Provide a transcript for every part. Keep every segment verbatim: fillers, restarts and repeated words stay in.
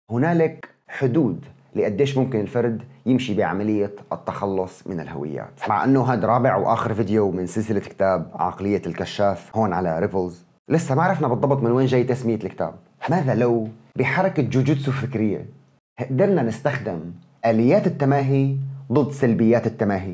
هنالك حدود لقديش ممكن الفرد يمشي بعملية التخلص من الهويات. مع أنه هذا رابع وآخر فيديو من سلسلة كتاب عقلية الكشاف هون على ريبلز، لسه ما عرفنا بالضبط من وين جاي تسمية الكتاب. ماذا لو بحركة جوجوتسو فكرية قدرنا نستخدم آليات التماهي ضد سلبيات التماهي؟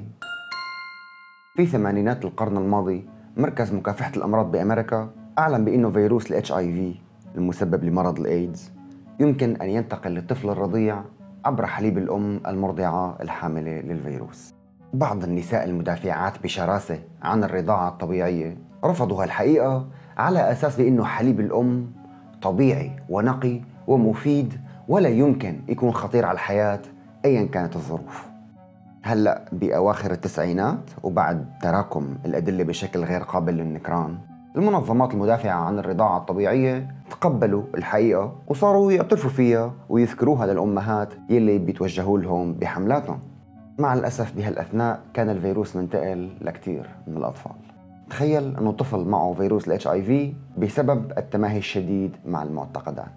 في ثمانينات القرن الماضي مركز مكافحة الأمراض بأمريكا أعلن بأنه فيروس ال إتش آي في المسبب لمرض الإيدز يمكن أن ينتقل للطفل الرضيع عبر حليب الأم المرضعة الحاملة للفيروس. بعض النساء المدافعات بشراسة عن الرضاعة الطبيعية رفضوا هالحقيقة على أساس بأنه حليب الأم طبيعي ونقي ومفيد ولا يمكن يكون خطير على الحياة أيا كانت الظروف. هلأ بأواخر التسعينات وبعد تراكم الأدلة بشكل غير قابل للنكران، المنظمات المدافعة عن الرضاعة الطبيعية تقبلوا الحقيقة وصاروا يعترفوا فيها ويذكروها للأمهات يلي بيتوجهوا لهم بحملاتهم. مع الأسف بهالأثناء كان الفيروس منتقل لكتير من الأطفال. تخيل أنه طفل معه فيروس ال إتش آي في بسبب التماهي الشديد مع المعتقدات.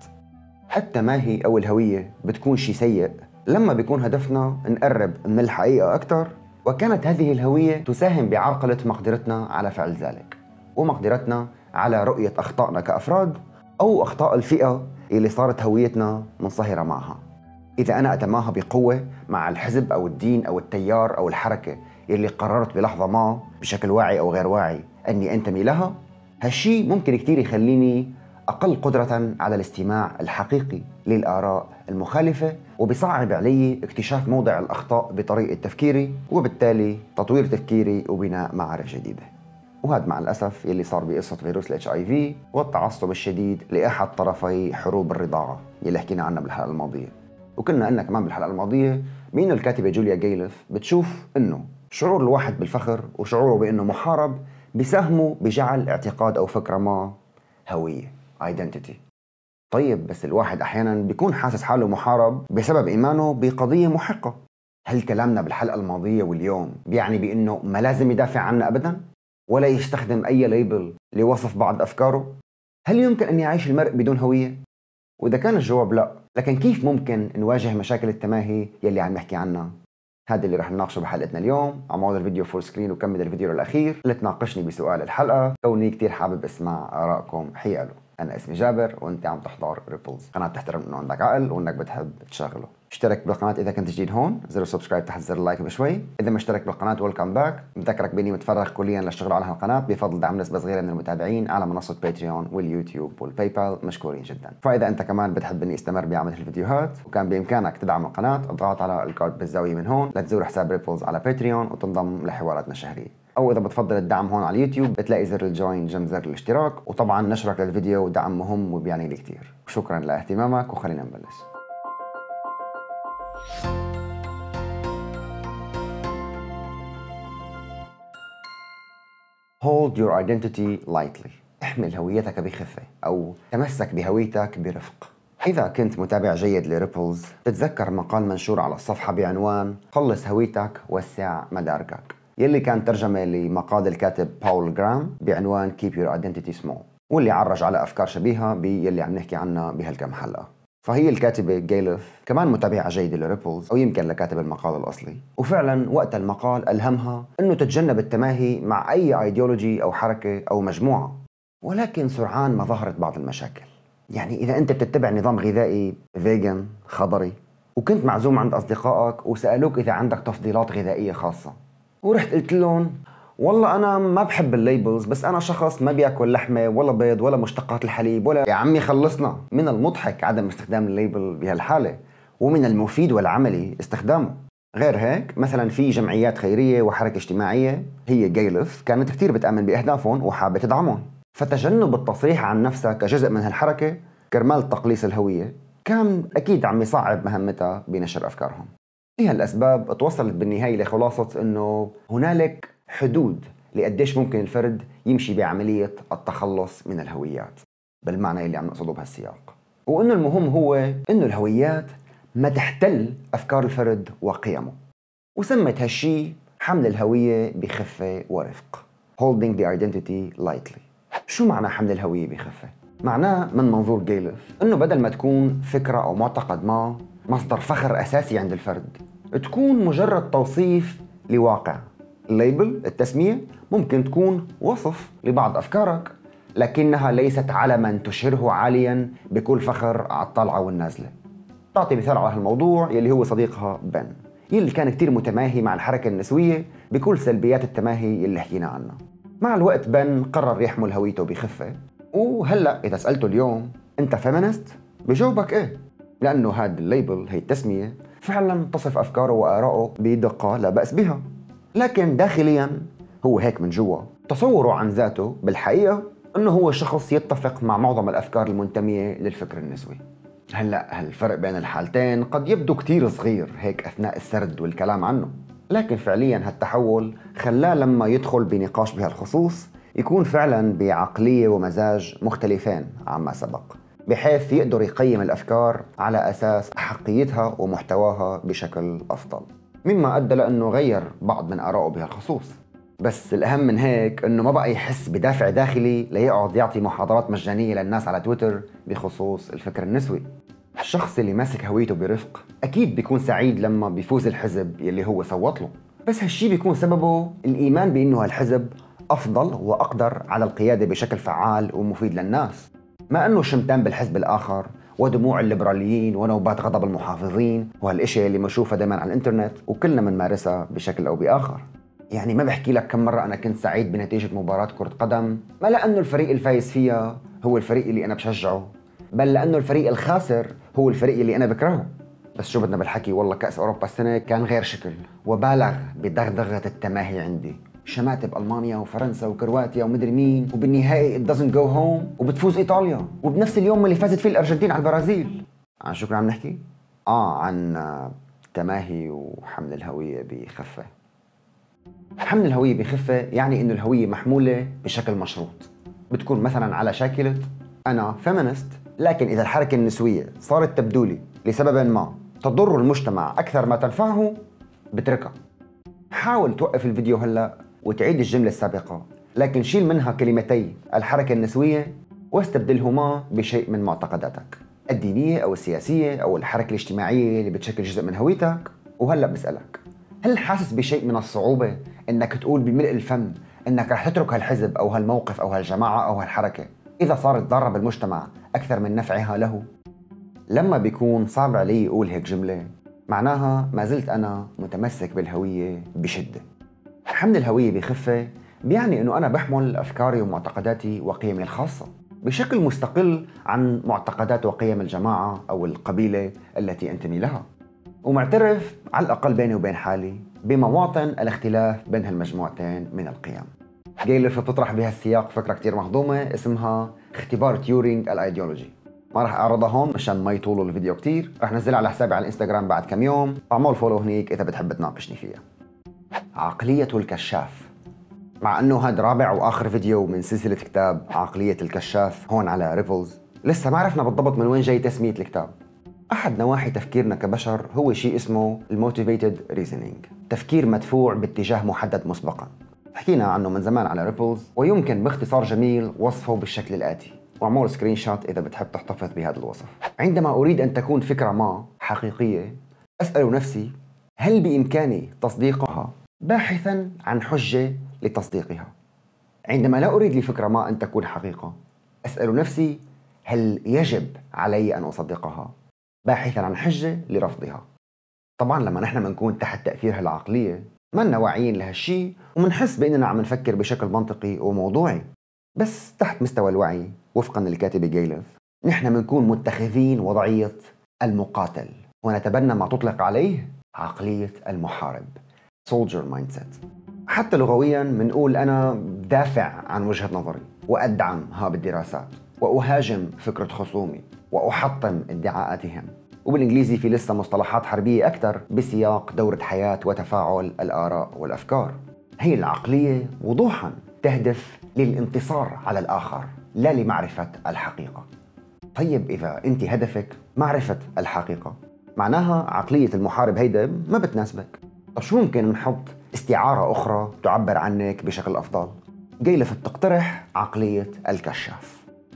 التماهي أو الهوية بتكون شيء سيء لما بيكون هدفنا نقرب من الحقيقة أكثر، وكانت هذه الهوية تساهم بعرقلة مقدرتنا على فعل ذلك ومقدرتنا على رؤية أخطائنا كأفراد أو أخطاء الفئة اللي صارت هويتنا منصهرة معها. إذا أنا أتماهى بقوة مع الحزب أو الدين أو التيار أو الحركة اللي قررت بلحظة ما بشكل واعي أو غير واعي أني أنتمي لها، هالشي ممكن كتير يخليني أقل قدرة على الاستماع الحقيقي للآراء المخالفة، وبصعب علي اكتشاف موضع الأخطاء بطريقة تفكيري وبالتالي تطوير تفكيري وبناء معارف جديدة. وهذا مع الأسف يلي صار بقصة فيروس ال إتش آي في والتعصب الشديد لأحد طرفي حروب الرضاعة يلي حكينا عنها بالحلقة الماضية. وكنا قلنا كمان بالحلقة الماضية بأنه الكاتبة جوليا جايلف بتشوف أنه شعور الواحد بالفخر وشعوره بأنه محارب بيساهموا بجعل اعتقاد أو فكرة ما هوية identity. طيب بس الواحد أحيانا بيكون حاسس حاله محارب بسبب إيمانه بقضية محقة. هل كلامنا بالحلقة الماضية واليوم بيعني بأنه ما لازم يدافع عنا أبدا؟ ولا يستخدم أي ليبل لوصف بعض أفكاره؟ هل يمكن أن يعيش المرء بدون هوية؟ وإذا كان الجواب لا، لكن كيف ممكن نواجه مشاكل التماهي يلي عم نحكي عنها؟ هذا اللي رح نناقشه بحلقتنا اليوم. عم عوض الفيديو فول سكرين وكمل الفيديو للأخير لتناقشني بسؤال الحلقة، كوني كتير حابب اسمع آرائكم حياله. أنا اسمي جابر وأنت عم تحضر ريبلز، قناة تحترم إنه عندك عقل وإنك بتحب تشغله. اشترك بالقناة إذا كنت جديد هون، زر سبسكرايب تحت زر اللايك بشوي. إذا ما اشترك بالقناة ويلكم باك. بذكرك بإني متفرغ كليا للشغل على هالقناة بفضل دعم نسبة صغيرة من المتابعين على منصة باتريون واليوتيوب والباي بال، مشكورين جدا. فإذا أنت كمان بتحب إني استمر بعمل الفيديوهات وكان بإمكانك تدعم القناة، اضغط على الكارد بالزاوية من هون لتزور حساب ريبلز على باتريون وتنضم لحواراتنا الشهرية. أو إذا بتفضل الدعم هون على اليوتيوب بتلاقي زر الجوين جنب زر الاشتراك، وطبعا نشرك للفيديو دعم مهم وبيعني لي كتير. شكرا لاهتمامك وخلينا نبلش. Hold your identity lightly. احمل هويتك بخفة أو تمسك بهويتك برفق. إذا كنت متابع جيد لريبلز تتذكر مقال منشور على الصفحة بعنوان قلص هويتك وسع مداركك، يلي كان ترجمة لمقال الكاتب باول جرام بعنوان Keep your identity small، واللي عرج على أفكار شبيهة باللي عم نحكي عنها بهالكم حلقة. فهي الكاتبة جايلف كمان متابعة جيدة لريبلز، أو يمكن لكاتب المقال الأصلي، وفعلا وقت المقال ألهمها أنه تتجنب التماهي مع أي أيديولوجي أو حركة أو مجموعة. ولكن سرعان ما ظهرت بعض المشاكل. يعني إذا أنت بتتبع نظام غذائي فيجن خضري وكنت معزوم عند أصدقائك وسألوك إذا عندك تفضيلات غذائية خاصة، ورحت قلت لهم والله أنا ما بحب الليبلز بس أنا شخص ما بياكل لحمة ولا بيض ولا مشتقات الحليب ولا، يا عمي خلصنا. من المضحك عدم استخدام الليبل بهالحالة، ومن المفيد والعملي استخدامه. غير هيك مثلا في جمعيات خيرية وحركة اجتماعية هي جايلف كانت كتير بتآمن بأهدافهم وحابة تدعمهم، فتجنب التصريح عن نفسها كجزء من هالحركة كرمال تقليص الهوية كان أكيد عم يصعب مهمتها بنشر أفكارهم. لهالأسباب توصلت بالنهاية لخلاصة أنه هنالك حدود لقديش ممكن الفرد يمشي بعملية التخلص من الهويات بالمعنى اللي عم نقصده بهالسياق، وأنه المهم هو أنه الهويات ما تحتل أفكار الفرد وقيمه، وسمت هالشي حمل الهوية بخفة ورفق. Holding the identity lightly. شو معنى حمل الهوية بخفة؟ معناه من منظور جيلف إنه بدل ما تكون فكرة أو معتقد ما مصدر فخر أساسي عند الفرد، تكون مجرد توصيف لواقع. الليبل، التسمية، ممكن تكون وصف لبعض أفكارك، لكنها ليست علما تشهره عاليا بكل فخر على الطالعة والنازلة. تعطي مثال على هالموضوع يلي هو صديقها بن، يلي كان كتير متماهي مع الحركة النسوية بكل سلبيات التماهي يلي حكينا عنها. مع الوقت بن قرر يحمل هويته بخفة، وهلأ إذا سألته اليوم أنت فيمينست؟ بجاوبك إيه، لأنه هاد الليبل، هي التسمية، فعلا تصف أفكاره وآراءه بدقة لا بأس بها. لكن داخليا هو هيك من جوا تصوره عن ذاته بالحقيقة أنه هو شخص يتفق مع معظم الأفكار المنتمية للفكر النسوي. هلأ هالفرق بين الحالتين قد يبدو كتير صغير هيك أثناء السرد والكلام عنه، لكن فعليا هالتحول خلاه لما يدخل بنقاش بهالخصوص يكون فعلا بعقلية ومزاج مختلفين عما سبق، بحيث يقدر يقيم الأفكار على أساس أحقيتها ومحتواها بشكل أفضل، مما أدى لأنه غير بعض من آرائه بهالخصوص. بس الأهم من هيك أنه ما بقى يحس بدافع داخلي ليقعد يعطي محاضرات مجانية للناس على تويتر بخصوص الفكر النسوي. الشخص اللي ماسك هويته برفق أكيد بيكون سعيد لما بيفوز الحزب يلي هو صوت له، بس هالشي بيكون سببه الإيمان بأنه هالحزب أفضل وأقدر على القيادة بشكل فعال ومفيد للناس، ما أنه شمتان بالحزب الآخر ودموع الليبراليين ونوبات غضب المحافظين وهالاشياء اللي بنشوفها دائما على الانترنت وكلنا بنمارسها بشكل أو بآخر. يعني ما بحكي لك كم مرة أنا كنت سعيد بنتيجة مباراة كرة قدم، ما لأنه الفريق الفايز فيها هو الفريق اللي أنا بشجعه، بل لأنه الفريق الخاسر هو الفريق اللي أنا بكرهه. بس شو بدنا بالحكي، والله كأس أوروبا السنة كان غير شكل، وبالغ بدغدغة التماهي عندي، شمات بألمانيا وفرنسا وكرواتيا ومدري مين، وبالنهائي it doesn't go home وبتفوز إيطاليا، وبنفس اليوم اللي فازت فيه الأرجنتين على البرازيل. عن شو كنا عم نحكي؟ آه عن تماهي وحمل الهوية بخفة. حمل الهوية بخفة يعني إنه الهوية محمولة بشكل مشروط، بتكون مثلا على شاكلة أنا فيمينست، لكن إذا الحركة النسوية صارت تبدولي لسبب ما تضر المجتمع أكثر ما تنفعه بتركها. حاول توقف الفيديو هلأ وتعيد الجملة السابقة، لكن شيل منها كلمتي الحركة النسوية واستبدلهما بشيء من معتقداتك الدينية أو السياسية أو الحركة الاجتماعية اللي بتشكل جزء من هويتك. وهلأ بسألك، هل حاسس بشيء من الصعوبة إنك تقول بملء الفم إنك رح تترك هالحزب أو هالموقف أو هالجماعة أو هالحركة إذا صارت ضارة بالمجتمع أكثر من نفعها له؟ لما بيكون صعب علي أقول هيك جملة معناها ما زلت أنا متمسك بالهوية بشدة. حمل الهوية بخفة بيعني إنه أنا بحمل أفكاري ومعتقداتي وقيمي الخاصة بشكل مستقل عن معتقدات وقيم الجماعة أو القبيلة التي أنتمي لها، ومعترف على الأقل بيني وبين حالي بمواطن الاختلاف بين هالمجموعتين من القيم. جيلف بتطرح بهالسياق فكرة كتير مهضومة اسمها اختبار تيورينج الايديولوجي. ما رح اعرضها هون مشان ما يطولوا الفيديو كتير، رح نزلها على حسابي على الانستغرام بعد كم يوم، اعمل فولو هنيك اذا بتحب تناقشني فيها. عقلية الكشاف. مع انه هذا رابع واخر فيديو من سلسلة كتاب عقلية الكشاف هون على ريفلز، لسه ما عرفنا بالضبط من وين جاي تسمية الكتاب. أحد نواحي تفكيرنا كبشر هو شيء اسمه الموتيفيتد ريزنينج، تفكير مدفوع باتجاه محدد مسبقا، حكينا عنه من زمان على ريبلز، ويمكن باختصار جميل وصفه بالشكل الآتي، واعمل سكرين شوت إذا بتحب تحتفظ بهذا الوصف. عندما أريد أن تكون فكرة ما حقيقية أسأل نفسي هل بإمكاني تصديقها باحثا عن حجة لتصديقها. عندما لا أريد لفكرة ما أن تكون حقيقة أسأل نفسي هل يجب علي أن أصدقها باحثا عن حجة لرفضها. طبعا لما نحن بنكون تحت تأثير هالعقلية ما لنا واعيين لهالشي ومنحس بأننا عم نفكر بشكل منطقي وموضوعي، بس تحت مستوى الوعي وفقا للكاتبة جيلف نحن بنكون متخذين وضعية المقاتل ونتبنى ما تطلق عليه عقلية المحارب soldier mindset. حتى لغويا بنقول أنا بدافع عن وجهة نظري وأدعمها بالدراسات وأهاجم فكرة خصومي وأحطم ادعاءاتهم، وبالإنجليزي في لسه مصطلحات حربية أكثر بسياق دورة حياة وتفاعل الآراء والأفكار. هي العقلية وضوحا تهدف للانتصار على الآخر لا لمعرفة الحقيقة. طيب إذا أنت هدفك معرفة الحقيقة معناها عقلية المحارب هيدا ما بتناسبك. طب شو ممكن نحط استعارة أخرى تعبر عنك بشكل أفضل؟ جيلف بتقترح عقلية الكشاف.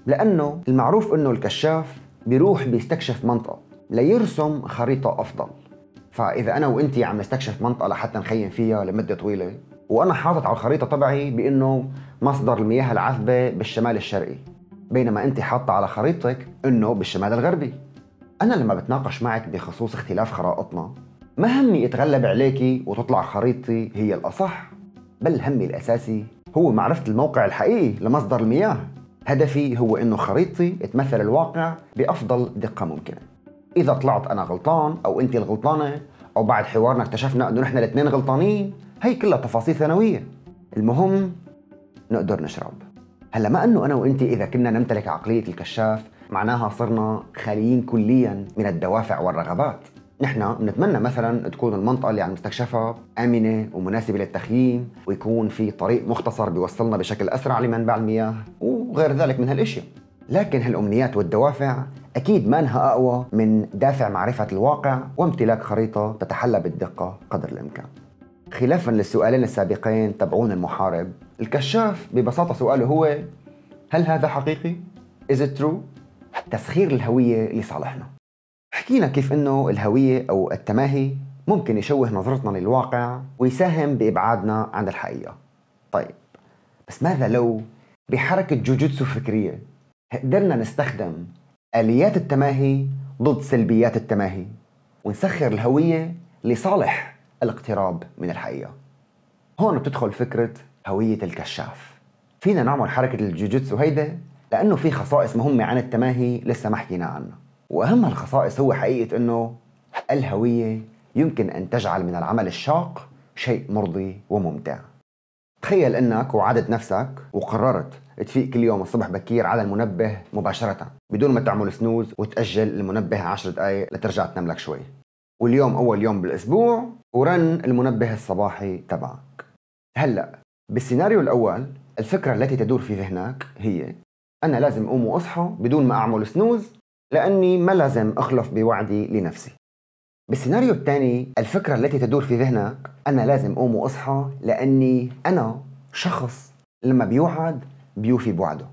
لأنه المعروف أنه الكشاف بيروح بيستكشف منطقة ليرسم خريطة أفضل. فإذا أنا وإنتي عم نستكشف منطقة لحتى نخيم فيها لمدة طويلة، وأنا حاطط على الخريطة تبعي بأنه مصدر المياه العذبة بالشمال الشرقي، بينما أنت حاطة على خريطتك أنه بالشمال الغربي، أنا لما بتناقش معك بخصوص اختلاف خرائطنا ما همي أتغلب عليكي وتطلع خريطتي هي الأصح، بل همي الأساسي هو معرفة الموقع الحقيقي لمصدر المياه. هدفي هو إنه خريطتي تمثل الواقع بأفضل دقة ممكنة. إذا طلعت أنا غلطان أو أنت الغلطانة، أو بعد حوارنا اكتشفنا إنه نحن الاثنين غلطانين، هي كلها تفاصيل ثانوية، المهم نقدر نشرب. هلا ما إنه أنا وأنت إذا كنا نمتلك عقلية الكشاف معناها صرنا خاليين كلياً من الدوافع والرغبات. نحن بنتمنى مثلا تكون المنطقة اللي عم نستكشفها آمنة ومناسبة للتخييم، ويكون في طريق مختصر بيوصلنا بشكل أسرع لمنبع المياه وغير ذلك من هالاشياء. لكن هالأمنيات والدوافع أكيد ما إنها أقوى من دافع معرفة الواقع وامتلاك خريطة تتحلى بالدقة قدر الإمكان. خلافاً للسؤالين السابقين تبعون المحارب، الكشاف ببساطة سؤاله هو: هل هذا حقيقي؟ Is it true؟ تسخير الهوية لصالحنا. حكينا كيف إنه الهوية أو التماهي ممكن يشوه نظرتنا للواقع ويساهم بإبعادنا عن الحقيقة. طيب، بس ماذا لو بحركة جوجوتسو فكرية قدرنا نستخدم آليات التماهي ضد سلبيات التماهي ونسخر الهوية لصالح الاقتراب من الحقيقة؟ هون بتدخل فكرة هوية الكشاف. فينا نعمل حركة الجوجوتسو هيدا لأنه في خصائص مهمة عن التماهي لسه ما حكينا عنها، وأهم الخصائص هو حقيقة أنه الهوية يمكن أن تجعل من العمل الشاق شيء مرضي وممتع. تخيل أنك وعدت نفسك وقررت تفيق كل يوم الصبح بكير على المنبه مباشرة بدون ما تعمل سنوز وتأجل المنبه عشر دقايق لترجع تنام لك شوي، واليوم أول يوم بالأسبوع ورن المنبه الصباحي تبعك. هلأ بالسيناريو الأول الفكرة التي تدور في ذهنك هي: أنا لازم أقوم وأصحى بدون ما أعمل سنوز لأني ما لازم أخلف بوعدي لنفسي. بالسيناريو الثاني الفكرة التي تدور في ذهنك: أنا لازم أقوم وأصحى لأني أنا شخص لما بيوعد بيوفي بوعده.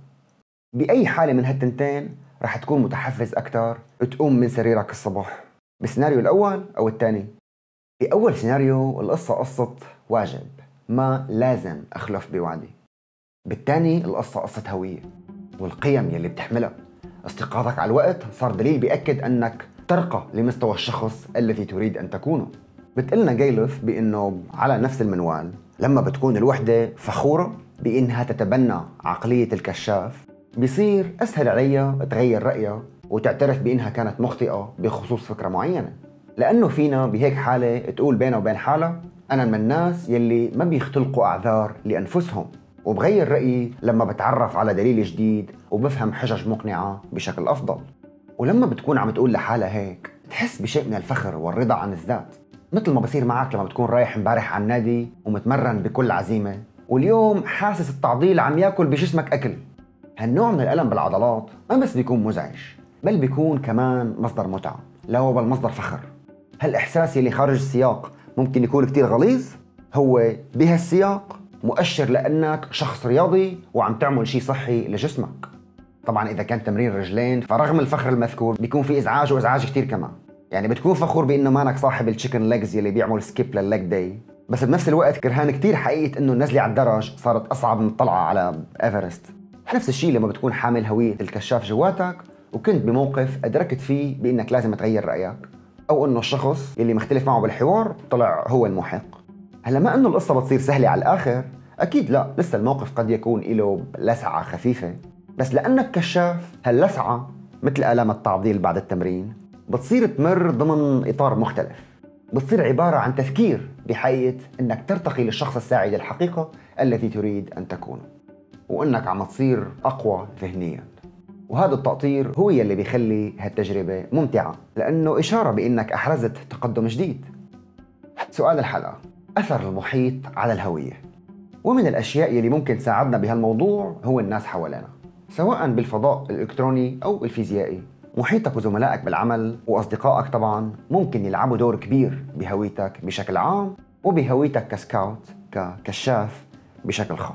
بأي حالة من هالتنتين رح تكون متحفز أكتر تقوم من سريرك الصبح؟ بالسيناريو الأول أو الثاني؟ بأول سيناريو القصة قصة واجب، ما لازم أخلف بوعدي. بالثاني القصة قصة هوية والقيم يلي بتحملها. استيقاظك على الوقت صار دليل بيأكد أنك ترقى لمستوى الشخص الذي تريد أن تكونه. بتقلنا جايلف بأنه على نفس المنوال لما بتكون الوحدة فخورة بأنها تتبنى عقلية الكشاف بيصير أسهل عليها تغير رأيها وتعترف بأنها كانت مخطئة بخصوص فكرة معينة، لأنه فينا بهيك حالة تقول بينها وبين حالها: أنا من الناس يلي ما بيختلقوا أعذار لأنفسهم، وبغير رأيي لما بتعرف على دليل جديد وبفهم حجج مقنعة بشكل أفضل. ولما بتكون عم تقول لحالها هيك تحس بشيء من الفخر والرضا عن الذات، مثل ما بصير معك لما بتكون رايح امبارح على النادي ومتمرن بكل عزيمة، واليوم حاسس التعضيل عم ياكل بجسمك أكل. هالنوع من الألم بالعضلات ما بس بيكون مزعج، بل بيكون كمان مصدر متعة، لا هو بل مصدر فخر. هالإحساس يلي خارج السياق ممكن يكون كتير غليظ، هو بهالسياق مؤشر لأنك شخص رياضي وعم تعمل شيء صحي لجسمك. طبعا إذا كان تمرين رجلين فرغم الفخر المذكور بيكون في إزعاج وإزعاج كتير كمان. يعني بتكون فخور بأنه مانك صاحب التشيكن ليجز يلي بيعمل سكيب للليج داي، بس بنفس الوقت كرهان كتير حقيقة إنه النزلة على الدرج صارت أصعب من الطلعة على إيفرست. نفس الشيء لما بتكون حامل هوية الكشاف جواتك وكنت بموقف أدركت فيه بأنك لازم تغير رأيك، أو إنه الشخص يلي مختلف معه بالحوار طلع هو المحق. هلا ما إنه القصة بتصير سهلة على الآخر، أكيد لا، لسه الموقف قد يكون له لسعة خفيفة، بس لأنك كشاف هاللسعة مثل آلام التعضيل بعد التمرين بتصير تمر ضمن إطار مختلف، بتصير عبارة عن تذكير بحقيقة أنك ترتقي للشخص الساعد الحقيقة الذي تريد أن تكونه، وأنك عم تصير أقوى ذهنياً. وهذا التأطير هو يلي بيخلي هالتجربة ممتعة، لأنه إشارة بأنك أحرزت تقدم جديد. سؤال الحلقة: أثر المحيط على الهوية. ومن الأشياء يلي ممكن تساعدنا بهالموضوع هو الناس حوالينا، سواء بالفضاء الإلكتروني أو الفيزيائي. محيطك وزملائك بالعمل وأصدقائك طبعاً ممكن يلعبوا دور كبير بهويتك بشكل عام وبهويتك كسكاوت ككشاف بشكل خاص.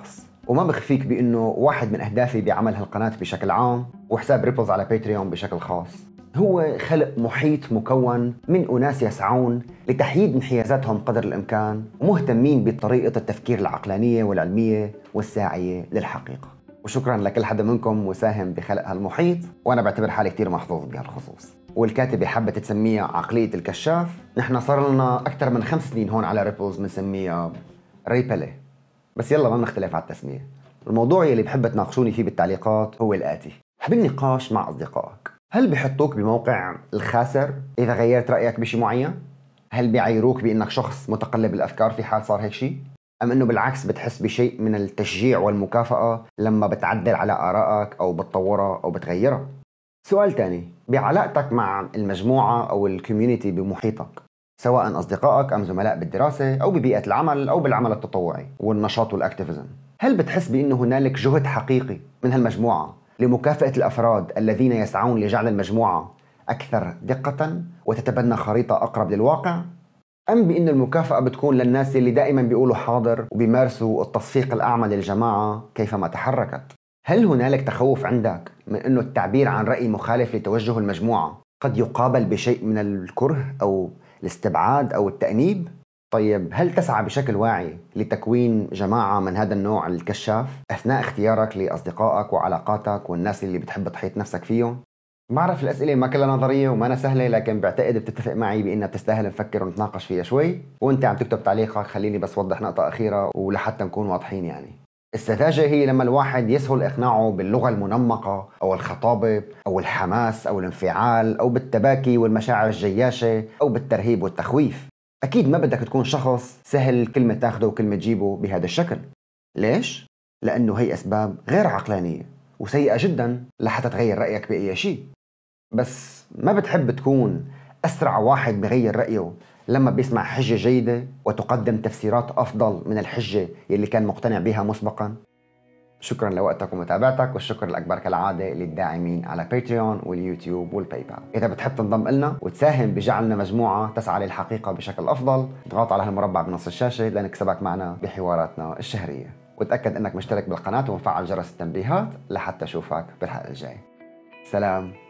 وما بخفيك بأنه واحد من أهدافي بعمل هالقناة بشكل عام وحساب ريبلز على باتريون بشكل خاص هو خلق محيط مكون من أناس يسعون لتحييد انحيازاتهم قدر الإمكان ومهتمين بطريقة التفكير العقلانية والعلمية والساعية للحقيقة. وشكرا لكل حدا منكم مساهم بخلق هالمحيط، وأنا بعتبر حالي كتير محظوظ بهالخصوص. والكاتبة حبت تسميها عقلية الكشاف، نحن صار لنا أكثر من خمس سنين هون على ريبلز بنسميها ريبلي، بس يلا ما بنختلف على التسمية. الموضوع يلي بحب تناقشوني فيه بالتعليقات هو الآتي: بالنقاش مع أصدقائك، هل بيحطوك بموقع الخاسر إذا غيرت رأيك بشي معين؟ هل بيعيروك بأنك شخص متقلب الأفكار في حال صار هيك شيء؟ أم أنه بالعكس بتحس بشيء من التشجيع والمكافأة لما بتعدل على آرائك أو بتطورها أو بتغيرها؟ سؤال تاني: بعلاقتك مع المجموعة أو الكوميونيتي بمحيطك، سواء أصدقائك أم زملاء بالدراسة أو ببيئة العمل أو بالعمل التطوعي والنشاط والأكتيفيزم، هل بتحس بأنه هنالك جهد حقيقي من هالمجموعة لمكافأة الأفراد الذين يسعون لجعل المجموعة أكثر دقة وتتبنى خريطة أقرب للواقع؟ أم بأن المكافأة بتكون للناس اللي دائما بيقولوا حاضر وبيمارسوا التصفيق الأعمى للجماعة كيفما تحركت؟ هل هنالك تخوف عندك من أنه التعبير عن رأي مخالف لتوجه المجموعة قد يقابل بشيء من الكره أو الاستبعاد أو التأنيب؟ طيب هل تسعى بشكل واعي لتكوين جماعة من هذا النوع الكشاف أثناء اختيارك لأصدقائك وعلاقاتك والناس اللي بتحب تحيط نفسك فيهم؟ بعرف الأسئلة ما كلها نظرية وما أنا سهلة، لكن بعتقد بتتفق معي بأنها بتستاهل نفكر ونتناقش فيها شوي. وأنت عم تكتب تعليقك خليني بس وضح نقطة أخيرة ولحتى نكون واضحين. يعني السذاجة هي لما الواحد يسهل إقناعه باللغة المنمقة أو الخطابة أو الحماس أو الانفعال أو بالتباكي والمشاعر الجياشة أو بالترهيب والتخويف. أكيد ما بدك تكون شخص سهل كلمة تاخده وكلمة تجيبه بهذا الشكل. ليش؟ لأنه هي أسباب غير عقلانية وسيئة جدا لحتى تغير رأيك بأي شيء. بس ما بتحب تكون أسرع واحد بغير رأيه لما بيسمع حجة جيدة وتقدم تفسيرات أفضل من الحجة يلي كان مقتنع بها مسبقا؟ شكرا لوقتك ومتابعتك، والشكر الأكبر كالعادة للداعمين على باتريون واليوتيوب والباي بال. إذا بتحب تنضم لنا وتساهم بجعلنا مجموعة تسعى للحقيقة بشكل أفضل، اضغط على هالمربع بنص الشاشة لنكسبك معنا بحواراتنا الشهرية، وتأكد أنك مشترك بالقناة ومفعل جرس التنبيهات لحتى أشوفك بالحلقة الجاي. سلام.